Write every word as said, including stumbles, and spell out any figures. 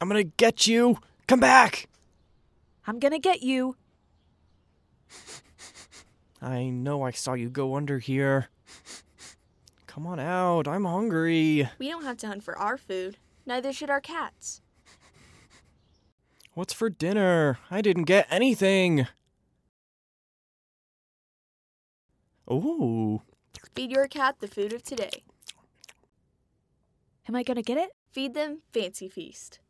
gonna get you! Come back! I'm gonna get you. I know I saw you go under here. Come on out, I'm hungry. We don't have to hunt for our food. Neither should our cats. What's for dinner? I didn't get anything. Ooh. Feed your cat the food of today. Am I gonna get it? Feed them Fancy Feast.